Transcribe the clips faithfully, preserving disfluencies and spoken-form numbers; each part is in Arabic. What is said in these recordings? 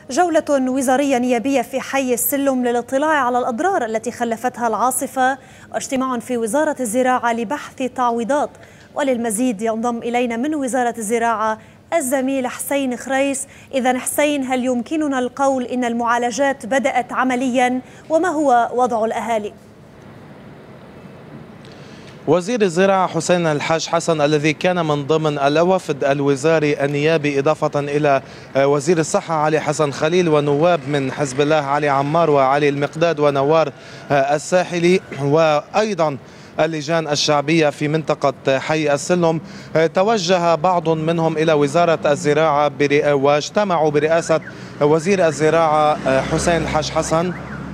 جولة وزارية نيابية في حي السلم للاطلاع على الأضرار التي خلفتها العاصفة، واجتماع في وزارة الزراعة لبحث تعويضات. وللمزيد ينضم إلينا من وزارة الزراعة الزميل حسين خريس. إذن حسين، هل يمكننا القول إن المعالجات بدأت عمليا؟ وما هو وضع الأهالي؟ وزير الزراعة حسين الحاج حسن الذي كان من ضمن الوفد الوزاري النيابي إضافة إلى وزير الصحة علي حسن خليل ونواب من حزب الله علي عمار وعلي المقداد ونوار الساحلي، وأيضا اللجان الشعبية في منطقة حي السلم، توجه بعض منهم إلى وزارة الزراعة واجتمعوا برئاسة وزير الزراعة حسين الحاج حسن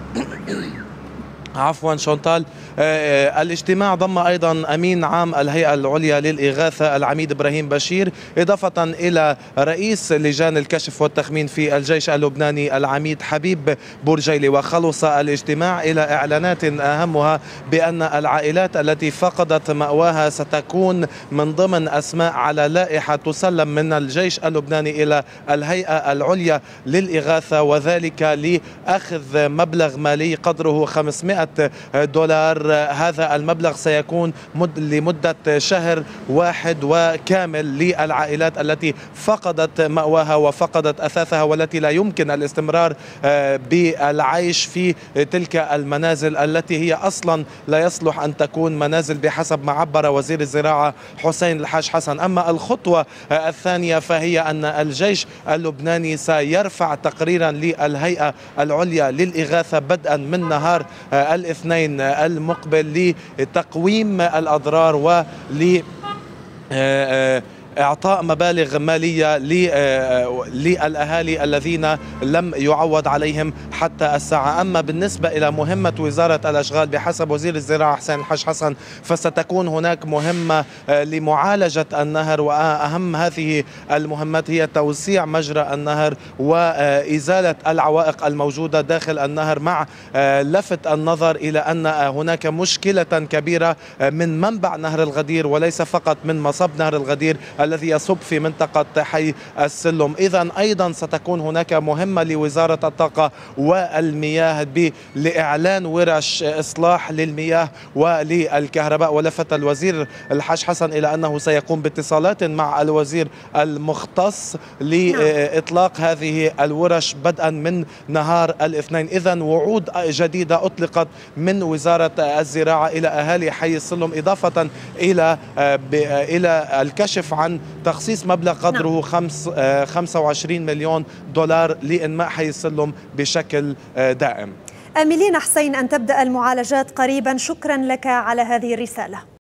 عفوا شونتال. الاجتماع ضم أيضا أمين عام الهيئة العليا للإغاثة العميد إبراهيم بشير، إضافة إلى رئيس لجان الكشف والتخمين في الجيش اللبناني العميد حبيب بورجيلي. وخلص الاجتماع إلى إعلانات أهمها بأن العائلات التي فقدت مأواها ستكون من ضمن أسماء على لائحة تسلم من الجيش اللبناني إلى الهيئة العليا للإغاثة، وذلك لأخذ مبلغ مالي قدره خمسمائة دولار. هذا المبلغ سيكون مد لمدة شهر واحد وكامل للعائلات التي فقدت مأواها وفقدت أثاثها والتي لا يمكن الاستمرار بالعيش في تلك المنازل التي هي أصلا لا يصلح أن تكون منازل بحسب ما عبر وزير الزراعة حسين الحاج حسن. أما الخطوة الثانية فهي أن الجيش اللبناني سيرفع تقريرا للهيئة العليا للإغاثة بدءا من نهار الاثنين المقبل لتقويم الأضرار ول إعطاء مبالغ مالية للأهالي الذين لم يعوض عليهم حتى الساعة. أما بالنسبة إلى مهمة وزارة الأشغال بحسب وزير الزراعة حسين الحاج حسن فستكون هناك مهمة لمعالجة النهر، وأهم هذه المهمات هي توسيع مجرى النهر وإزالة العوائق الموجودة داخل النهر، مع لفت النظر إلى أن هناك مشكلة كبيرة من منبع نهر الغدير وليس فقط من مصب نهر الغدير الذي يصب في منطقة حي السلم. إذن أيضا ستكون هناك مهمة لوزارة الطاقة والمياه لإعلان ورش إصلاح للمياه وللكهرباء. ولفت الوزير الحاج حسن إلى أنه سيقوم باتصالات مع الوزير المختص لإطلاق هذه الورش بدءا من نهار الاثنين. إذن وعود جديدة أطلقت من وزارة الزراعة إلى أهالي حي السلم، إضافة إلى إلى الكشف عن تخصيص مبلغ قدره خمس خمسة وعشرين مليون دولار لإنماء حي السلم بشكل دائم. آملين حسين أن تبدأ المعالجات قريبا. شكرا لك على هذه الرسالة.